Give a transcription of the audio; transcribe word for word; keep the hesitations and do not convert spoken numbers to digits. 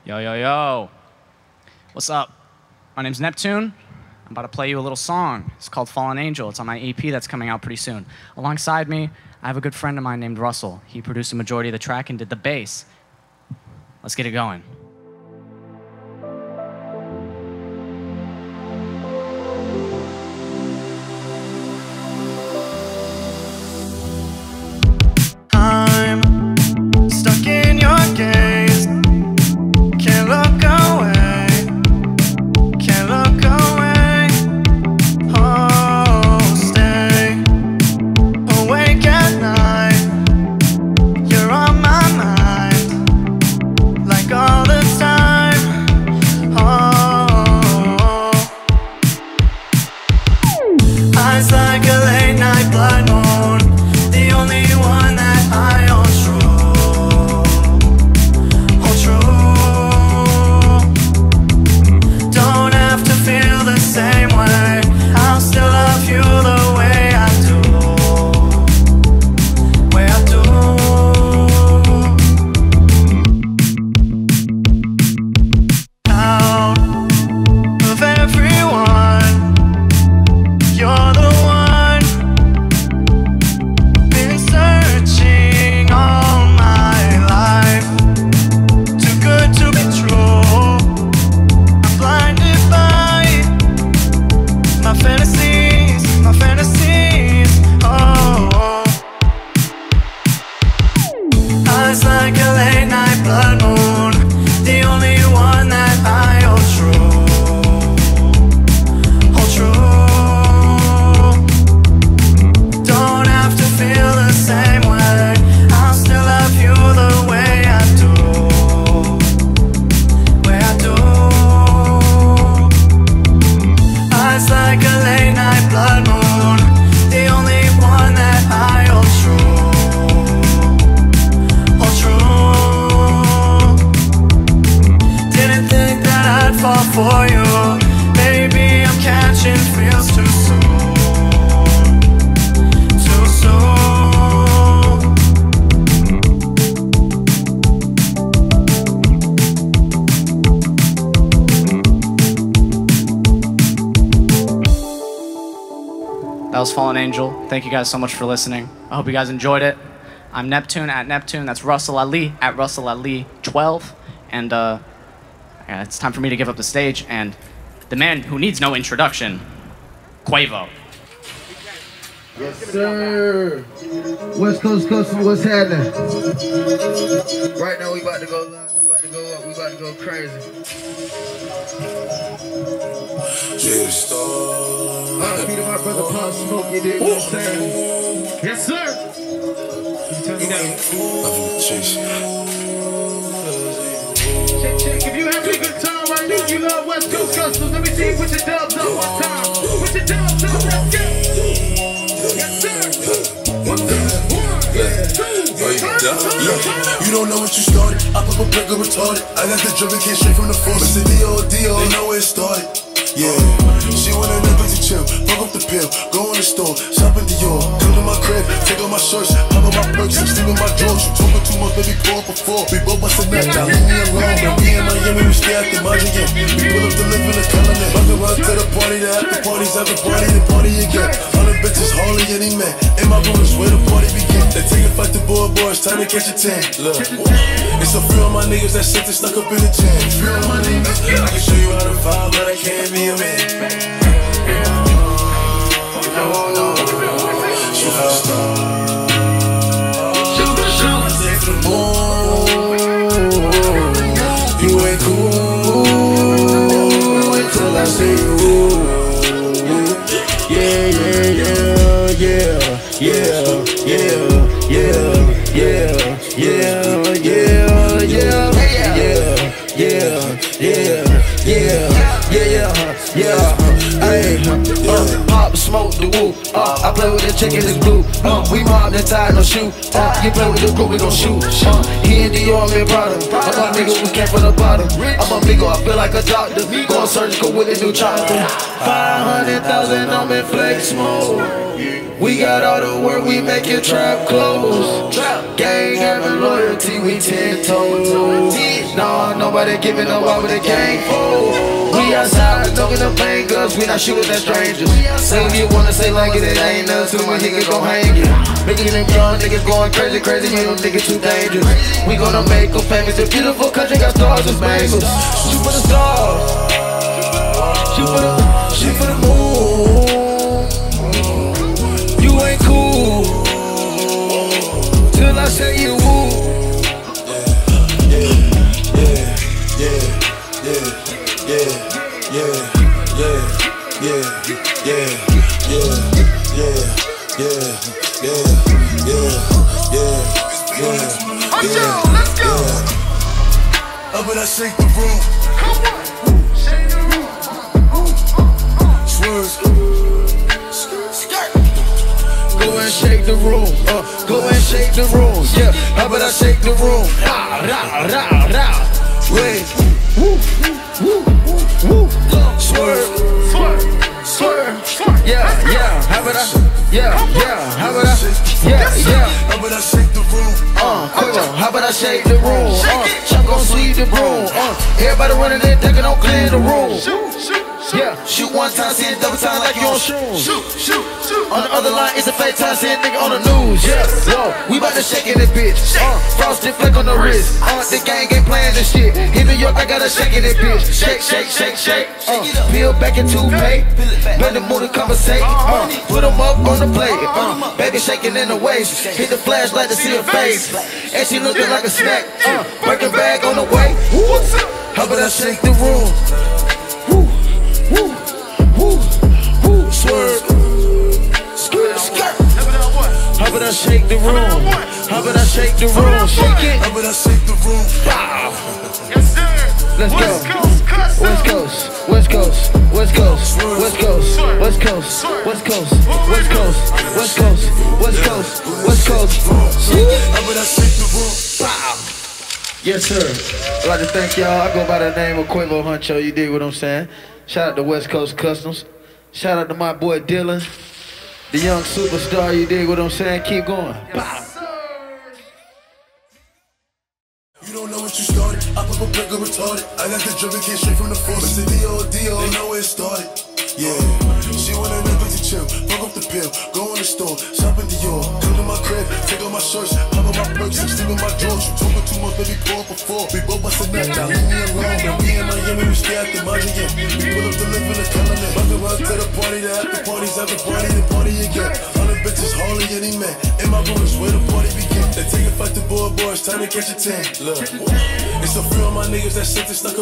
Yo, yo, yo. What's up? My name's Neptune. I'm about to play you a little song. It's called Fallen Angel. It's on my E P that's coming out pretty soon. Alongside me, I have a good friend of mine named Russell. He produced the majority of the track and did the bass. Let's get it going. I'm stuck in your gaze. Can't look away. Can't look away. Oh, stay awake at night. You're on my mind, like all the time. Oh, eyes like a late night blood moon. The only one that I hold true, hold true. Don't have to feel the same way. I'll still love you the way I do, way I do. Out of everyone, you're the one. Been searching all my life, too good to be true. I'm blinded by my fantasies, my fantasies. Oh, eyes like a late night blood moon. The only one that I hold true, hold true. Don't have to feel the same way. I'll still love you the way I do, way I do. Eyes like a late night blood moon. The only one that I hold true, hold true. Didn't think that I'd fall for you. Maybe I'm catching feels too soon, too soon. That was Fallen Angel. Thank you guys so much for listening. I hope you guys enjoyed it. I'm Neptune at Neptune. That's Russell Ali at Russell Ali twelve. And uh, yeah, it's time for me to give up the stage. And the man who needs no introduction, Quavo. Yes, sir. West Coast Coast, what's happening? Right now, we about to go live. We about to go up. We about to go crazy. Just R P to my brother Pop Smoke. You dig what I'm saying? Yes, sir. You know. chase. Check, check. If you having a good time right now, you love West Coast Customs. Let me see you put your dubs up one time. Put your dubs up. Let's go. Yes, sir. One, two, Look, you don't know what you started. I pop a brick or retarded. I got the drip and came straight from the force. It's the D O D O, they know where it started. Yeah, she wanna know to chill, fuck up the pill, go in the store, shop in Dior, come to my crib, take off my shirts, pop up my perks, I'm sleeping my drawers. You talking too much, baby, pour up a four. We both bustin' that, now leave me alone. Now we in Miami, we stay at the Margin. We pull up the live in the colonnade. Run around to the party, the after parties, after party, the party again. Hundred bitches, hardly any man. In my room is where the party begin. They take a fight to boy, boys, time to catch a tan. Look, it's a few of my niggas that shit that stuck up in the jam. Few of my niggas, I can show you how to vibe, but I can't be a man. No, no, shoot for the stars. Shoot for the stars. Take for the moon. You ain't cool until I see you. Yeah, yeah, yeah, yeah, yeah, yeah, yeah, yeah, yeah, yeah, yeah, yeah, yeah, yeah, yeah, yeah. Ayy, uh, pop, smoke the woo. Uh, I play with the chicken, it's blue. Uh, we mob the tie, no shoe. Uh, you play with the group, we gon' shoot. Uh, he in Dior, me Prada. I'm a nigga, we came from the bottom. I'm a nigga, I feel like a doctor. Going surgical with a new chopper. Five hundred thousand, I'm in flex mode. We got all the work, we make it trap close. Gang having loyalty, we ten toes. Nah, nobody giving up over the gang fold. We outside, talking the bangers, we not shooting at strangers. Say if you wanna say like it, it ain't nothing to me, nigga gon' hang it. Making them young niggas going crazy, crazy, you don't think it's too dangerous. We gonna make them famous, a beautiful country got stars and bangles. Shoot for the stars, shoot for the, shoot for the moon. You ain't cool till I say you woo. Yeah, yeah, yeah, yeah, yeah, yeah, yeah, yeah, yeah, yeah, yeah, yeah, yeah, yeah, yeah, yeah. Let's go, let's go. Up and I shake the room. Come on, shake the room. Swerve. Go and shake the room, uh, go and shake the room, yeah. How about I shake the room? Rah, rah, rah, rah. Wait, woo, woo, woo, swerve, Swerve, swerve, swerve. yeah, yeah. How about I, yeah, yeah. How about I, yeah, yeah. How about I shake the room? Uh, Quavo, how about I shake the room? Uh, Chuck gon' sweep the room. Uh, everybody running in, thinking don't clear the room. Shoot, shoot, shoot. Yeah, shoot one time, see it double time like you on shrooms. Shoot, shoot, shoot. On the other line, it's a fake time, see a nigga on the news. Yeah, whoa, we bout to shake in this bitch. Uh, frosted flick on the wrist. Uh, the gang ain't playing this shit. In New York, I gotta shake in this bitch. Shake, shake, shake, shake. Uh, peel back in toothpaste. Bend the mood to conversate. Uh, put them up on the plate. Uh, baby shaking in the waist. Hit the flashlight to see her face. And she looking like a snack. Uh, working bag on the way. What's up? How about I shake the room? Woo, woo, woo, woo, swerve. Skirt, skirt. How about I shake the room? How about I shake the room? Shake it. How about I shake the room? Bow. Yes, sir. Let's go. West Coast, custom. West Coast, West Coast, West Coast, West Coast, West Coast, West Coast, West Coast, West Coast, West Coast, West Coast. How about I shake the room? Bow. Yes, sir. I'd like to thank y'all. I go by the name of Quavo Huncho. You dig what I'm saying? Shout out to West Coast Customs. Shout out to my boy Dylan, the young superstar. You dig what I'm saying? Keep going. Bow. You don't know what you started. I pop a brick or retarded. I got the dribble came straight from the force. It's the D O D O. They know where it started. Yeah. She wanna never to chill. Fuck up the pill. Go in the store. Shop in Dior. Come to my crib. Take off my shirts. Pop up my perks. Sleep in my drawers. You talking too much, baby. Pour up a four. We both bust a nut down. Leave me alone. Now we in Miami. We stay at the margin. Yeah. We pull up the live in the colony. Run around to the party. The after parties. After party. The party again. Hundred bitches. Hardly any man. In my room is where the party begin. They take a fight to boy boys. Time to catch a ten. Look. It's a few of my niggas that shit that stuck up.